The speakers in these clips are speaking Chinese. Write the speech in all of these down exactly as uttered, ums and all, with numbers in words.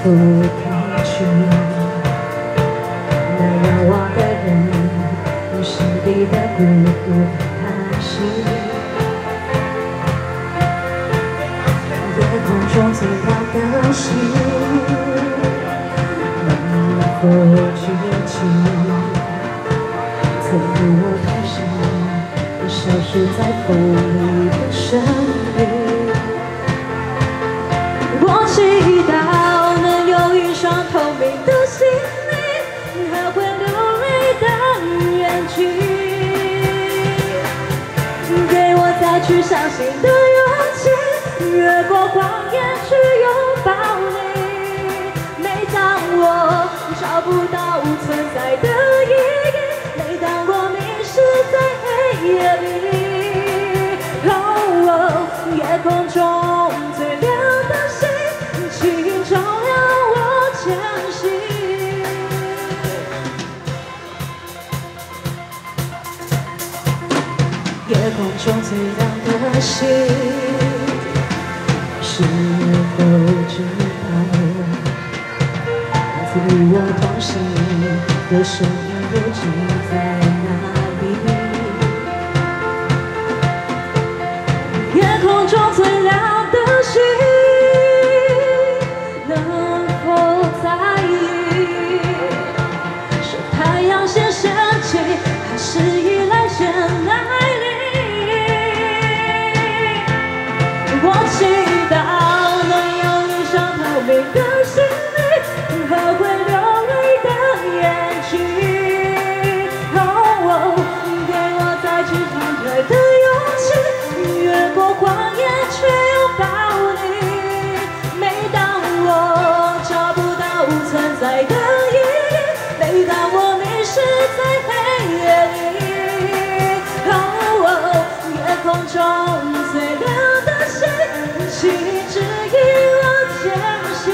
不开去。那遥望的人，你心底的孤独叹息。夜空中最亮的星，能否举起？曾与我同行，消失在风里的身影。我祈祷能有一双透明的心灵和会流泪的眼睛，给我再去相信的勇气，越过谎言去拥抱你。每当我找不到存在的意义，每当我迷失在黑夜里，哦，夜空中最亮的星，请照亮我前行。夜空中最亮的星，是否知道，那次与我同行的身影如今在哪里？夜空中最亮的星，能否在意？是太阳先升起，还是依赖先来临？我祈祷能有一双透明的心灵和会流泪的眼睛，哦，给我再去面对的勇气，越过谎言去拥抱你。每当我找不到存在的意义，每当我迷失在黑夜里，哦，夜空中最亮的星，请指引我前行。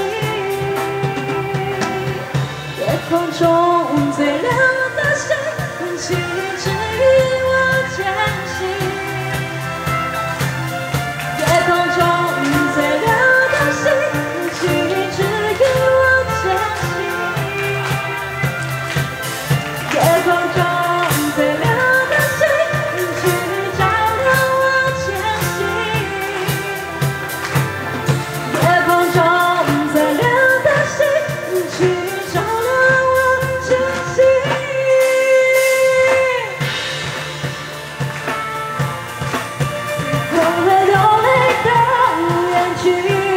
夜空中最亮的星，请指引我前行。夜空中最亮的星，请指引我前行。夜空中最亮的星，请照亮我前行。夜空中最亮的星，请照亮我前行。我会流泪的眼睛，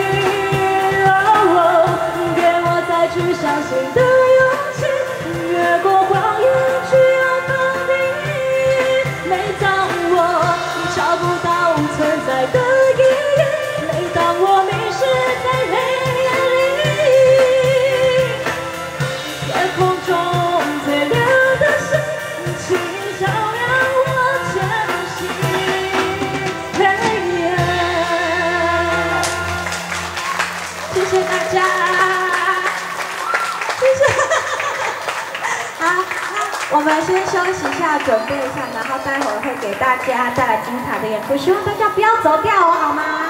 哦，给我再去相信的勇气，越过谎言去拥抱你。每当我找不到存在的意义，每当我迷失在黑夜里，夜空中最亮的星，请照亮我前行。嘿耶，谢谢大家，谢谢。好，那我们先休息一下，准备一下，然后待会儿会给大家带来精彩的演出，希望大家不要走掉哦，好吗？